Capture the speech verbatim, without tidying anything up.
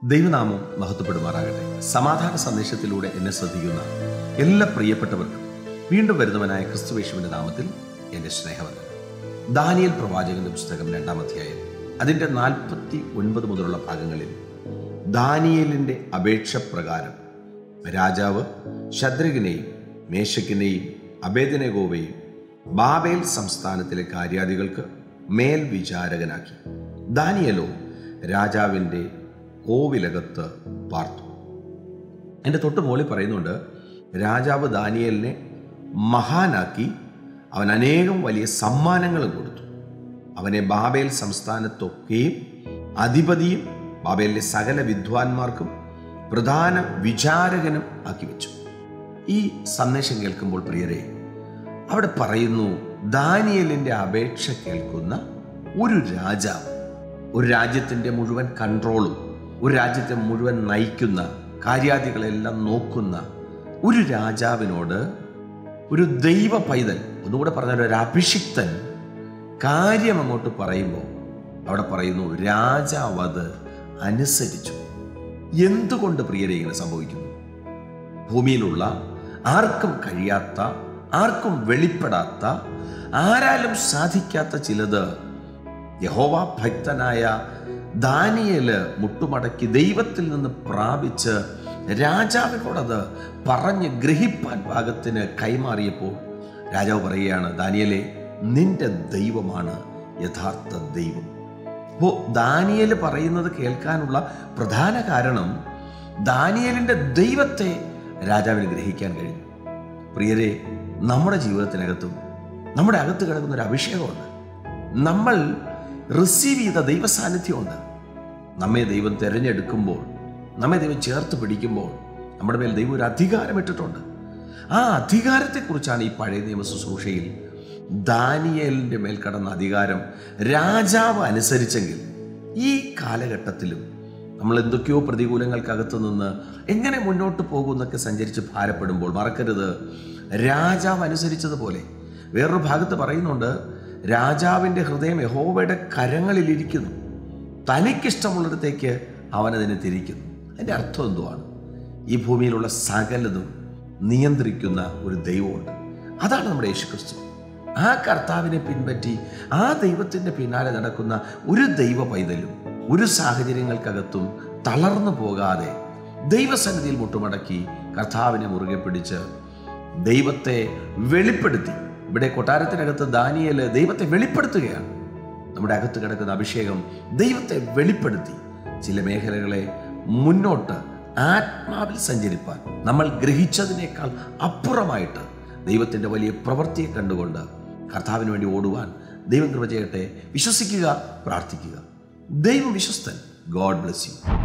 ദൈവനാമം മഹത്വപ്പെടുമാറാകട്ടെ. സമാധാന സന്ദേശത്തിലൂടെ എന്നെ ശ്രദ്ധിക്കുന്ന എല്ലാ പ്രിയപ്പെട്ടവർക്കും വീണ്ടും വരുന്നവനായ ക്രിസ്തുയേശുവിന്റെ നാമത്തിൽ എൻ്റെ സ്നേഹവന്ദനം. ദാനിയേൽ പ്രവാചകന്റെ പുസ്തകം രണ്ടാം അധ്യായം അതിൻ്റെ നാൽപ്പത്തി ഒൻപത് മുതലുള്ള ഭാഗങ്ങളിൽ ദാനിയേലിൻ്റെ അപേക്ഷ പ്രകാരം രാജാവ് ശദ്രകിനെയും മേശക്കിനെയും അബേദ്നെഗോവെയും ബാബേൽ സംസ്ഥാനത്തിലെ കാര്യാദികൾക്ക് മേൽവിചാരകനാക്കി. ദാനിയേലോ രാജാവിൻ്റെ കോവിലകത്ത് പാർത്തു. എൻ്റെ തൊട്ട് മുകളിൽ പറയുന്നുണ്ട്, രാജാവ് ദാനിയേലിനെ മഹാനാക്കി അവൻ അനേകം വലിയ സമ്മാനങ്ങളും കൊടുത്തു. അവനെ ബാബേൽ സംസ്ഥാനത്തൊക്കെയും അധിപതിയും ബാബേലിലെ സകല വിദ്വാൻമാർക്കും പ്രധാന വിചാരകനും ആക്കി വെച്ചു. ഈ സന്ദേശം കേൾക്കുമ്പോൾ പ്രിയരെ, അവിടെ പറയുന്നു, ദാനിയേലിൻ്റെ അപേക്ഷ കേൾക്കുന്ന ഒരു രാജാവ്, ഒരു രാജ്യത്തിൻ്റെ മുഴുവൻ കൺട്രോളും ഒരു രാജ്യത്തെ മുഴുവൻ നയിക്കുന്ന കാര്യാദികളെല്ലാം നോക്കുന്ന ഒരു രാജാവിനോട് ഒരു ദൈവ പൈതൽ, ഒന്നുകൂടെ പറഞ്ഞാൽ ഒരു അഭിഷിക്തൻ കാര്യം അങ്ങോട്ട് പറയുമ്പോൾ അവിടെ പറയുന്നു, രാജാവ് അത് അനുസരിച്ചു. എന്തുകൊണ്ട് പ്രിയരെ ഇങ്ങനെ സംഭവിക്കുന്നു? ഭൂമിയിലുള്ള ആർക്കും കഴിയാത്ത, ആർക്കും വെളിപ്പെടാത്ത, ആരാലും സാധിക്കാത്ത ചിലത് യഹോവ ഭക്തനായ ദാനിയേല് മുട്ടുമടക്കി ദൈവത്തിൽ നിന്ന് പ്രാപിച്ച് രാജാവിനോടത് പറഞ്ഞ് ഗ്രഹിപ്പാൻ പാകത്തിന് കൈമാറിയപ്പോൾ രാജാവ് പറയുകയാണ്, ദാനിയേലേ, നിന്റെ ദൈവമാണ് യഥാർത്ഥ ദൈവം. അപ്പോൾ ദാനിയേല് പറയുന്നത് കേൾക്കാനുള്ള പ്രധാന കാരണം ദാനിയേലിൻ്റെ ദൈവത്തെ രാജാവിന് ഗ്രഹിക്കാൻ കഴിഞ്ഞു. പ്രിയരെ, നമ്മുടെ ജീവിതത്തിനകത്തും നമ്മുടെ അകത്ത് കിടക്കുന്ന ഒരു അഭിഷേകമുണ്ട്. നമ്മൾ റിസീവ് ചെയ്ത ദൈവ സാന്നിധ്യമുണ്ട്. നമ്മെ ദൈവം തിരഞ്ഞെടുക്കുമ്പോൾ, നമ്മെ ദൈവം ചേർത്ത് പിടിക്കുമ്പോൾ നമ്മുടെ മേൽ ദൈവം ഒരു അധികാരം ഇട്ടിട്ടുണ്ട്. ആ അധികാരത്തെക്കുറിച്ചാണ് ഈ പഴയ നിയമ ശുശ്രൂഷയിൽ ദാനിയേലിൻ്റെ മേൽ കടന്ന അധികാരം രാജാവ് അനുസരിച്ചെങ്കിൽ ഈ കാലഘട്ടത്തിലും നമ്മൾ എന്തൊക്കെയോ പ്രതികൂലങ്ങൾക്കകത്ത് നിന്ന് എങ്ങനെ മുന്നോട്ട് പോകുമെന്നൊക്കെ സഞ്ചരിച്ച് ഭാരപ്പെടുമ്പോൾ മറക്കരുത്, രാജാവ് അനുസരിച്ചതുപോലെ വേറൊരു ഭാഗത്ത് പറയുന്നുണ്ട്, രാജാവിൻ്റെ ഹൃദയം യഹോവയുടെ കരങ്ങളിലിരിക്കുന്നു, തനിക്കിഷ്ടമുള്ളിടത്തേക്ക് അവനതിനെ തിരിക്കുന്നു. അതിൻ്റെ അർത്ഥം എന്തുവാണ്? ഈ ഭൂമിയിലുള്ള സകലതും നിയന്ത്രിക്കുന്ന ഒരു ദൈവമുണ്ട്. അതാണ് നമ്മുടെ യേശുക്രിസ്തു. ആ കർത്താവിനെ പിൻപറ്റി ആ ദൈവത്തിൻ്റെ പിന്നാലെ നടക്കുന്ന ഒരു ദൈവ പൈതലും ഒരു സാഹചര്യങ്ങൾക്കകത്തും തളർന്നു പോകാതെ ദൈവസന്നിധിയിൽ മുട്ടുമടക്കി കർത്താവിനെ മുറുകെ പിടിച്ച് ദൈവത്തെ വെളിപ്പെടുത്തി, ഇവിടെ കൊട്ടാരത്തിനകത്ത് ദാനിയേല് ദൈവത്തെ വെളിപ്പെടുത്തുകയാണ്. നമ്മുടെ അകത്ത് കിടക്കുന്ന അഭിഷേകം ദൈവത്തെ വെളിപ്പെടുത്തി ചില മേഖലകളെ മുന്നോട്ട് ആത്മാവിൽ സഞ്ചരിപ്പാൻ നമ്മൾ ഗ്രഹിച്ചതിനേക്കാൾ അപ്പുറമായിട്ട് ദൈവത്തിൻ്റെ വലിയ പ്രവൃത്തിയെ കണ്ടുകൊണ്ട് കർത്താവിന് വേണ്ടി ഓടുവാൻ ദൈവം കൃപ ചെയ്യട്ടെ. വിശ്വസിക്കുക, പ്രാർത്ഥിക്കുക. ദൈവം വിശ്വസ്തൻ. God bless U.